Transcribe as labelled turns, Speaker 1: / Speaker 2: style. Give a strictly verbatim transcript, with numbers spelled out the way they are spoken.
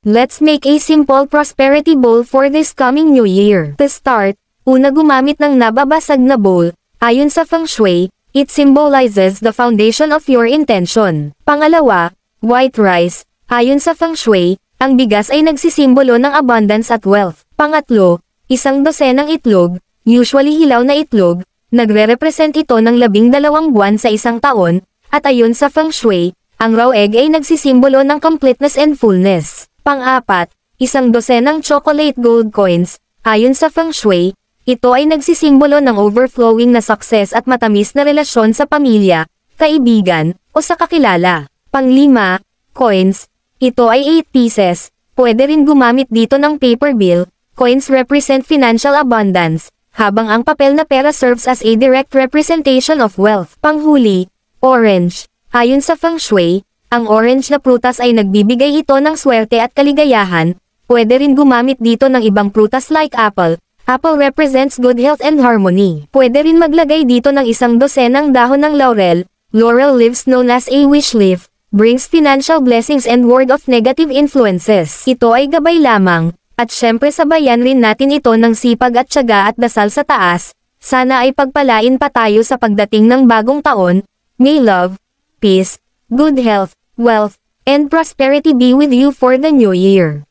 Speaker 1: Let's make a simple prosperity bowl for this coming new year. To start, una gumamit ng nababasag na bowl. Ayon sa Feng Shui, it symbolizes the foundation of your intention. Pangalawa, white rice. Ayon sa Feng Shui, ang bigas ay nagsisimbolo ng abundance at wealth. Pangatlo, isang dosenang itlog, usually hilaw na itlog, nagre-represent ito ng labing dalawang buwan sa isang taon, at ayon sa Feng Shui, ang raw egg ay nagsisimbolo ng completeness and fullness. Pang-apat, isang dosenang chocolate gold coins. Ayon sa Feng Shui, ito ay nagsisimbolo ng overflowing na success at matamis na relasyon sa pamilya, kaibigan, o sa kakilala. Panglima, coins. Ito ay eight pieces. Pwede rin gumamit dito ng paper bill. Coins represent financial abundance, habang ang papel na pera serves as a direct representation of wealth. Panghuli, orange. Ayon sa Feng Shui, ang orange na prutas ay nagbibigay ito ng swerte at kaligayahan. Pwede rin gumamit dito ng ibang prutas like apple. Apple represents good health and harmony. Pwede rin maglagay dito ng isang dosenang dahon ng laurel. Laurel leaves known as a wish leaf, brings financial blessings and ward off negative influences. Ito ay gabay lamang, at syempre sabayan rin natin ito ng sipag at tiyaga at dasal sa taas. Sana ay pagpalain pa tayo sa pagdating ng bagong taon. May love, peace, good health, wealth, and prosperity be with you for the new year.